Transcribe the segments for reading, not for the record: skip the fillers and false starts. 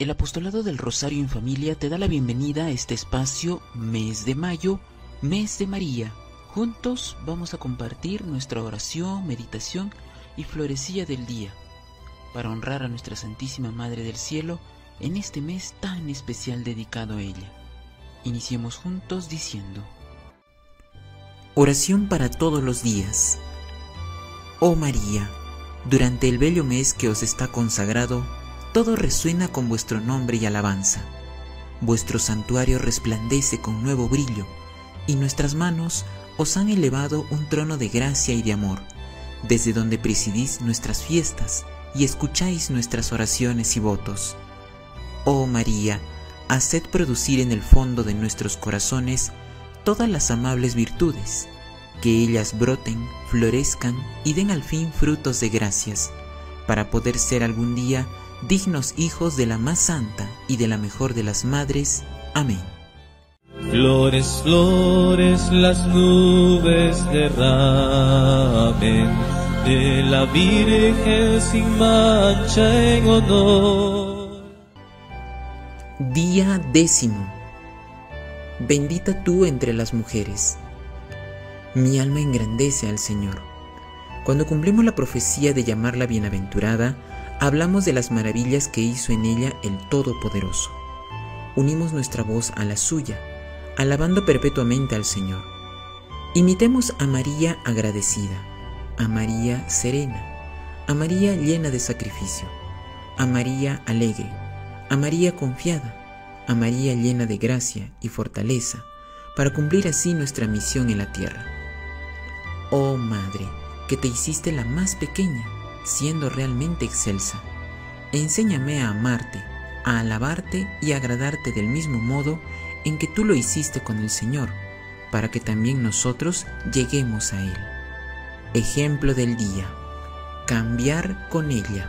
El Apostolado del Rosario en Familia te da la bienvenida a este espacio Mes de Mayo, Mes de María. Juntos vamos a compartir nuestra oración, meditación y florecilla del día para honrar a nuestra Santísima Madre del Cielo en este mes tan especial dedicado a ella. Iniciemos juntos diciendo: Oración para todos los días. Oh María, durante el bello mes que os está consagrado, todo resuena con vuestro nombre y alabanza. Vuestro santuario resplandece con nuevo brillo, y nuestras manos os han elevado un trono de gracia y de amor, desde donde presidís nuestras fiestas y escucháis nuestras oraciones y votos. Oh María, haced producir en el fondo de nuestros corazones todas las amables virtudes, que ellas broten, florezcan y den al fin frutos de gracias, para poder ser algún día dignos hijos de la más santa y de la mejor de las madres. Amén. Flores, flores, las nubes derramen de la Virgen sin mancha en honor. Día 10. Bendita tú entre las mujeres. Mi alma engrandece al Señor. Cuando cumplimos la profecía de llamarla bienaventurada, hablamos de las maravillas que hizo en ella el Todopoderoso. Unimos nuestra voz a la suya, alabando perpetuamente al Señor. Imitemos a María agradecida, a María serena, a María llena de sacrificio, a María alegre, a María confiada, a María llena de gracia y fortaleza, para cumplir así nuestra misión en la tierra. Oh Madre, que te hiciste la más pequeña, siendo realmente excelsa, enséñame a amarte, a alabarte y a agradarte del mismo modo en que tú lo hiciste con el Señor, para que también nosotros lleguemos a Él. Ejemplo del día: cambiar con ella.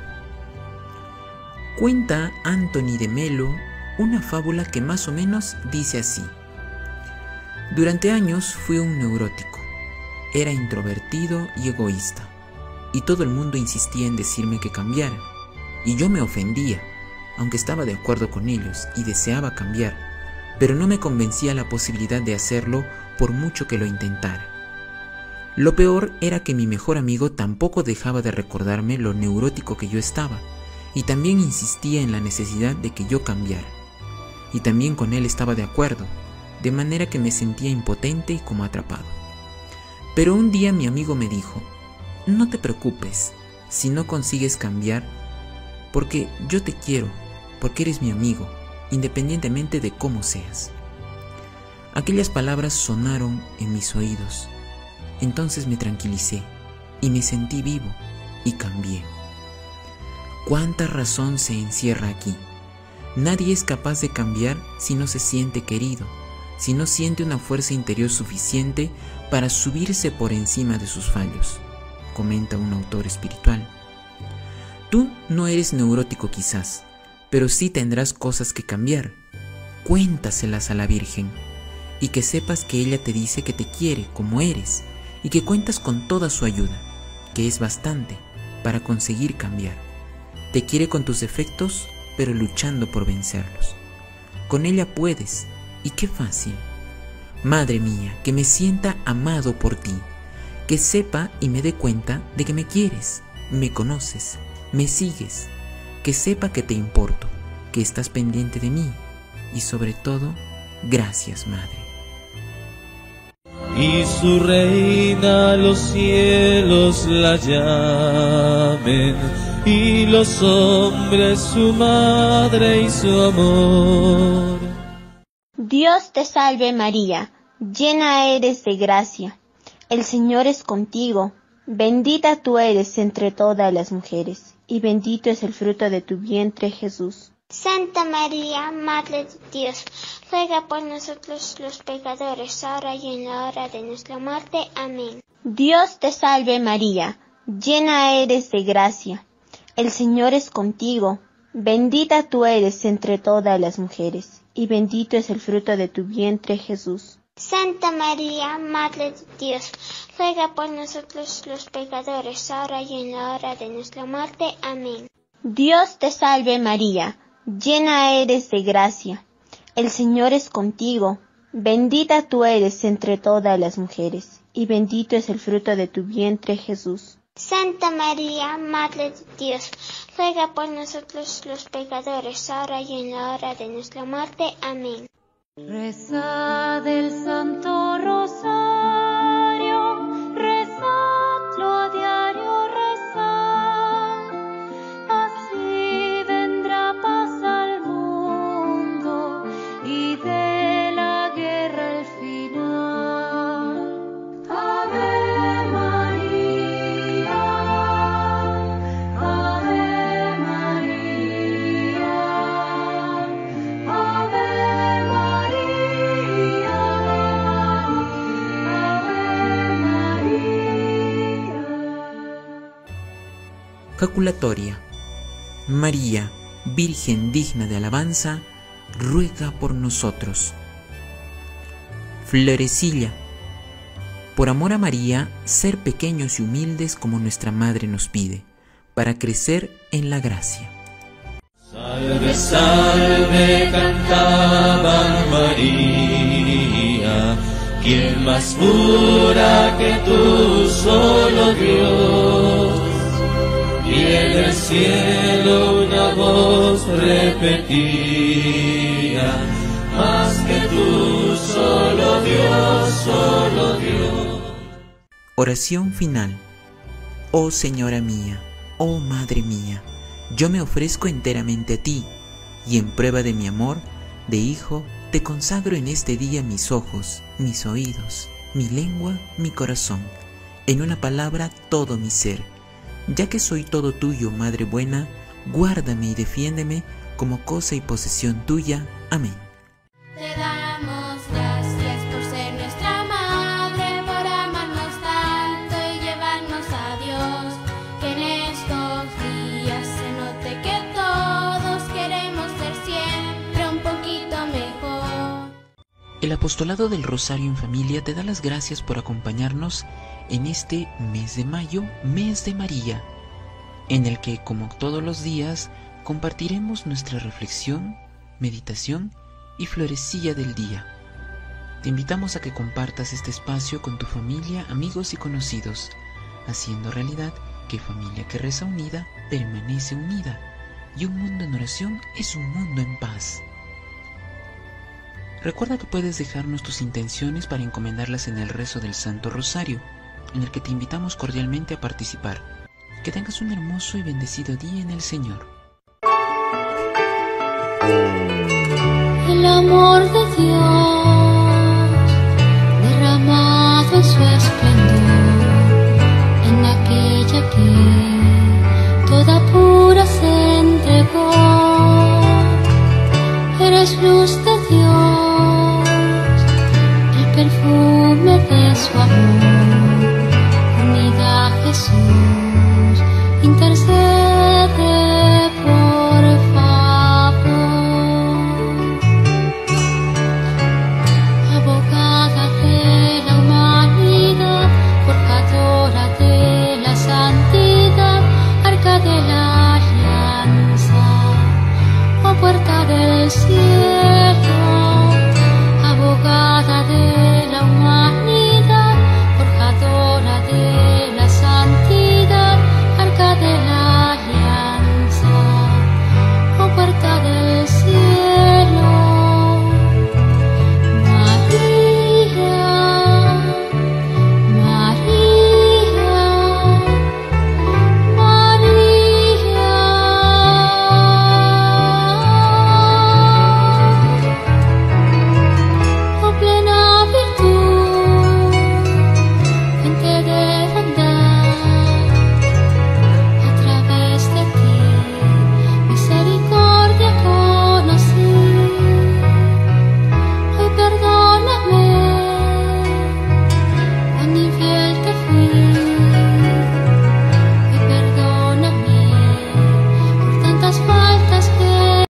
Cuenta Anthony de Melo una fábula que más o menos dice así: durante años fui un neurótico, era introvertido y egoísta, y todo el mundo insistía en decirme que cambiara, y yo me ofendía, aunque estaba de acuerdo con ellos y deseaba cambiar, pero no me convencía la posibilidad de hacerlo por mucho que lo intentara. Lo peor era que mi mejor amigo tampoco dejaba de recordarme lo neurótico que yo estaba, y también insistía en la necesidad de que yo cambiara, y también con él estaba de acuerdo, de manera que me sentía impotente y como atrapado. Pero un día mi amigo me dijo: no te preocupes si no consigues cambiar, porque yo te quiero, porque eres mi amigo, independientemente de cómo seas. Aquellas palabras sonaron en mis oídos. Entonces me tranquilicé y me sentí vivo y cambié. ¿Cuánta razón se encierra aquí? Nadie es capaz de cambiar si no se siente querido, si no siente una fuerza interior suficiente para subirse por encima de sus fallos, comenta un autor espiritual. Tú no eres neurótico quizás, pero sí tendrás cosas que cambiar. Cuéntaselas a la Virgen, y que sepas que ella te dice que te quiere como eres, y que cuentas con toda su ayuda, que es bastante para conseguir cambiar. Te quiere con tus defectos, pero luchando por vencerlos. Con ella puedes, y qué fácil. Madre mía, que me sienta amado por ti, que sepa y me dé cuenta de que me quieres, me conoces, me sigues, que sepa que te importo, que estás pendiente de mí, y sobre todo, gracias, Madre. Y su reina los cielos la llamen, y los hombres su madre y su amor. Dios te salve María, llena eres de gracia. El Señor es contigo, bendita tú eres entre todas las mujeres, y bendito es el fruto de tu vientre, Jesús. Santa María, Madre de Dios, ruega por nosotros los pecadores, ahora y en la hora de nuestra muerte. Amén. Dios te salve María, llena eres de gracia. El Señor es contigo, bendita tú eres entre todas las mujeres, y bendito es el fruto de tu vientre, Jesús. Santa María, Madre de Dios, ruega por nosotros los pecadores, ahora y en la hora de nuestra muerte. Amén. Dios te salve María, llena eres de gracia. El Señor es contigo. Bendita tú eres entre todas las mujeres, y bendito es el fruto de tu vientre, Jesús. Santa María, Madre de Dios, ruega por nosotros los pecadores, ahora y en la hora de nuestra muerte. Amén. Rezad el Santo Rosario, rezadlo a diario, rezad, así vendrá paz al mundo y de la guerra el final. Ave María, Ave María, Ave Jaculatoria. María, Virgen digna de alabanza, ruega por nosotros. Florecilla. Por amor a María, ser pequeños y humildes como nuestra Madre nos pide, para crecer en la gracia. Salve, salve, cantaba María, ¿quién más pura que tú, solo Dios? Y en el cielo una voz repetía, más que tú, solo Dios, solo Dios. Oración final. Oh Señora mía, oh Madre mía, yo me ofrezco enteramente a ti, y en prueba de mi amor de hijo, te consagro en este día mis ojos, mis oídos, mi lengua, mi corazón, en una palabra todo mi ser. Ya que soy todo tuyo, Madre buena, guárdame y defiéndeme como cosa y posesión tuya. Amén. Te damos gracias por ser nuestra Madre, por amarnos tanto y llevarnos a Dios. Que en estos días se note que todos queremos ser siempre un poquito mejor. El Apostolado del Rosario en Familia te da las gracias por acompañarnos en este mes de mayo, mes de María, en el que, como todos los días, compartiremos nuestra reflexión, meditación y florecilla del día. Te invitamos a que compartas este espacio con tu familia, amigos y conocidos, haciendo realidad que familia que reza unida permanece unida, y un mundo en oración es un mundo en paz. Recuerda que puedes dejarnos tus intenciones para encomendarlas en el rezo del Santo Rosario, en el que te invitamos cordialmente a participar. Que tengas un hermoso y bendecido día en el Señor. El amor de Dios